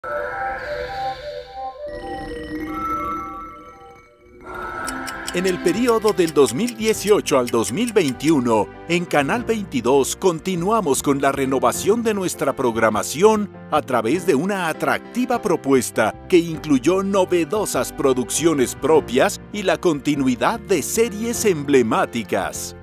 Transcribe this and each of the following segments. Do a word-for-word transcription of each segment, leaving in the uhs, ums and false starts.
En el periodo del dos mil dieciocho al dos mil veintiuno, en Canal veintidós continuamos con la renovación de nuestra programación a través de una atractiva propuesta que incluyó novedosas producciones propias y la continuidad de series emblemáticas.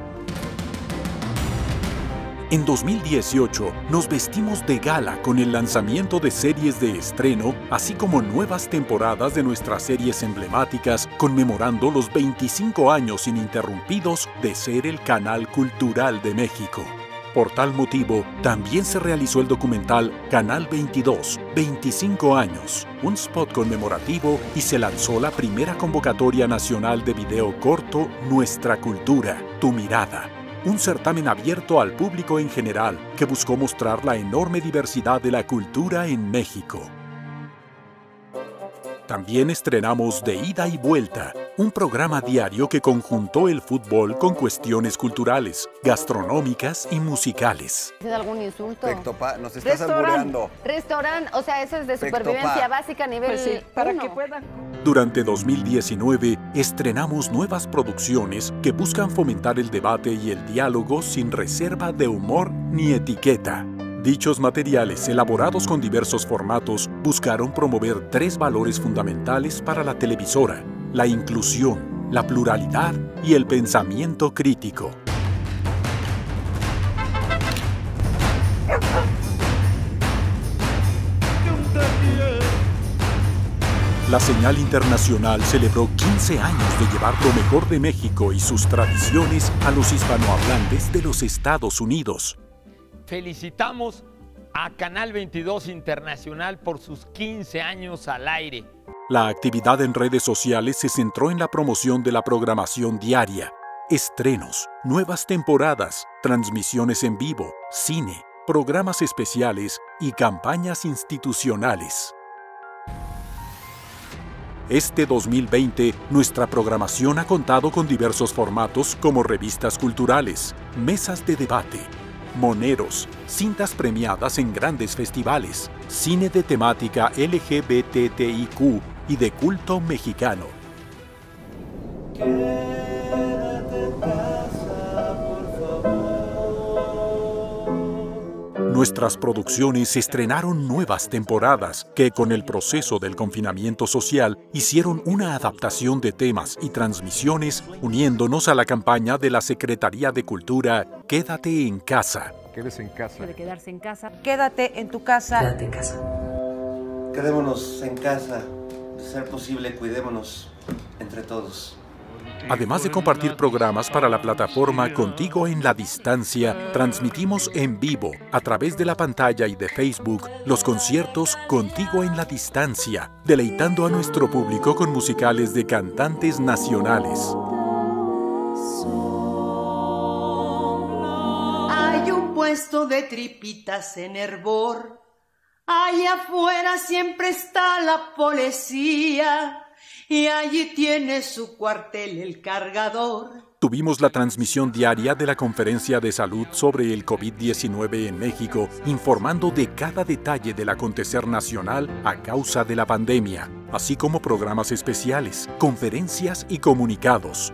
En dos mil dieciocho nos vestimos de gala con el lanzamiento de series de estreno, así como nuevas temporadas de nuestras series emblemáticas, conmemorando los veinticinco años ininterrumpidos de ser el canal cultural de México. Por tal motivo, también se realizó el documental Canal veintidós, veinticinco años, un spot conmemorativo, y se lanzó la primera convocatoria nacional de video corto Nuestra Cultura, Tu Mirada, un certamen abierto al público en general que buscó mostrar la enorme diversidad de la cultura en México. También estrenamos De Ida y Vuelta, un programa diario que conjuntó el fútbol con cuestiones culturales, gastronómicas y musicales. ¿Es algún insulto? Rectopa, nos estás albureando. Restaurante, o sea, eso es de supervivencia Rectopa. básica a nivel Pues sí, para uno. que puedan. Durante dos mil diecinueve, estrenamos nuevas producciones que buscan fomentar el debate y el diálogo sin reserva de humor ni etiqueta. Dichos materiales, elaborados con diversos formatos, buscaron promover tres valores fundamentales para la televisora: la inclusión, la pluralidad y el pensamiento crítico. La señal internacional celebró quince años de llevar lo mejor de México y sus tradiciones a los hispanohablantes de los Estados Unidos. Felicitamos a Canal veintidós Internacional por sus quince años al aire. La actividad en redes sociales se centró en la promoción de la programación diaria, estrenos, nuevas temporadas, transmisiones en vivo, cine, programas especiales y campañas institucionales. Este dos mil veinte, nuestra programación ha contado con diversos formatos como revistas culturales, mesas de debate, moneros, cintas premiadas en grandes festivales, cine de temática L G B T T I Q y de culto mexicano. Nuestras producciones estrenaron nuevas temporadas que, con el proceso del confinamiento social, hicieron una adaptación de temas y transmisiones, uniéndonos a la campaña de la Secretaría de Cultura Quédate en Casa. Quédese en casa. De quedarse en casa. Quédate en tu casa. Quédate en casa. Quedémonos en casa. De ser posible, cuidémonos entre todos. Además de compartir programas para la plataforma Contigo en la Distancia, transmitimos en vivo, a través de la pantalla y de Facebook, los conciertos Contigo en la Distancia, deleitando a nuestro público con musicales de cantantes nacionales. Hay un puesto de tripitas en Hervor. Allá afuera siempre está la policía. Y allí tiene su cuartel el cargador. Tuvimos la transmisión diaria de la Conferencia de Salud sobre el COVID diecinueve en México, informando de cada detalle del acontecer nacional a causa de la pandemia, así como programas especiales, conferencias y comunicados.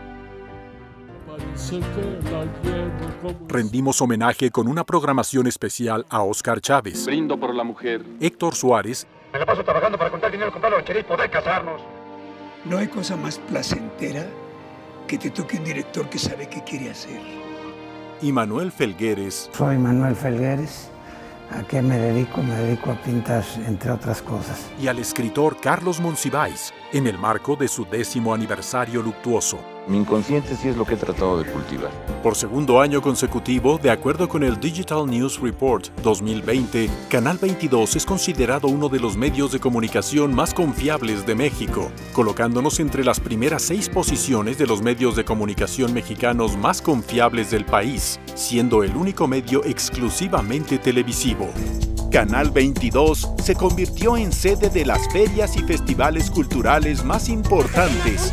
Rendimos homenaje con una programación especial a Óscar Chávez. Brindo por la mujer. Héctor Suárez. Me la paso trabajando para contar dinero, comprar lo que queréis, poder casarnos. No hay cosa más placentera que te toque un director que sabe qué quiere hacer. Y Manuel Felgueres. Soy Manuel Felgueres. ¿A qué me dedico? Me dedico a pintar, entre otras cosas. Y al escritor Carlos Monsiváis, en el marco de su décimo aniversario luctuoso. Mi inconsciente sí es lo que he tratado de cultivar. Por segundo año consecutivo, de acuerdo con el Digital News Report dos mil veinte, Canal veintidós es considerado uno de los medios de comunicación más confiables de México, colocándonos entre las primeras seis posiciones de los medios de comunicación mexicanos más confiables del país, siendo el único medio exclusivamente televisivo. Canal veintidós se convirtió en sede de las ferias y festivales culturales más importantes.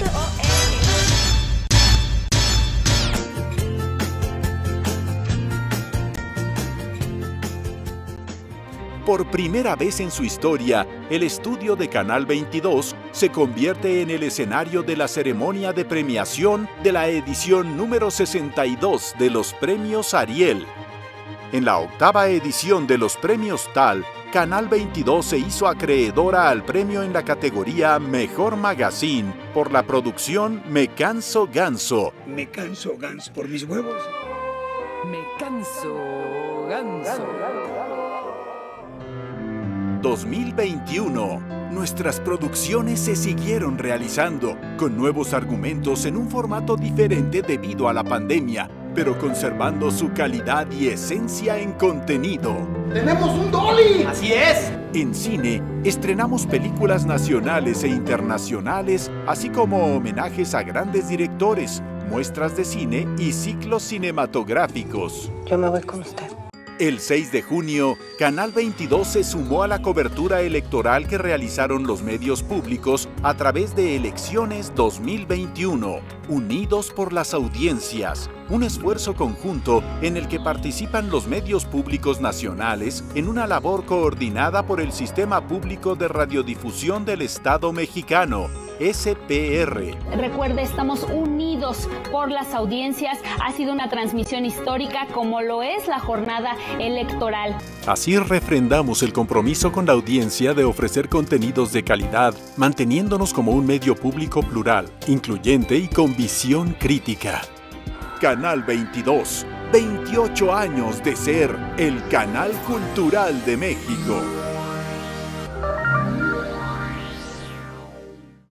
Por primera vez en su historia, el estudio de Canal veintidós se convierte en el escenario de la ceremonia de premiación de la edición número sesenta y dos de los Premios Ariel. En la octava edición de los Premios T A L, Canal veintidós se hizo acreedora al premio en la categoría Mejor Magazine por la producción Me Canso Ganso. Me canso ganso por mis huevos. Me canso ganso. dos mil veintiuno. Nuestras producciones se siguieron realizando, con nuevos argumentos en un formato diferente debido a la pandemia, pero conservando su calidad y esencia en contenido. ¡Tenemos un dolly! ¡Así es! En cine, estrenamos películas nacionales e internacionales, así como homenajes a grandes directores, muestras de cine y ciclos cinematográficos. Yo me voy con usted. El seis de junio, Canal veintidós se sumó a la cobertura electoral que realizaron los medios públicos a través de Elecciones dos mil veintiuno, Unidos por las Audiencias, un esfuerzo conjunto en el que participan los medios públicos nacionales en una labor coordinada por el Sistema Público de Radiodifusión del Estado Mexicano, S P R. Recuerde, estamos unidos por las audiencias. Ha sido una transmisión histórica como lo es la jornada electoral. Así refrendamos el compromiso con la audiencia de ofrecer contenidos de calidad, manteniéndonos como un medio público plural, incluyente y con visión crítica. Canal veintidós, veintiocho años de ser el canal cultural de México.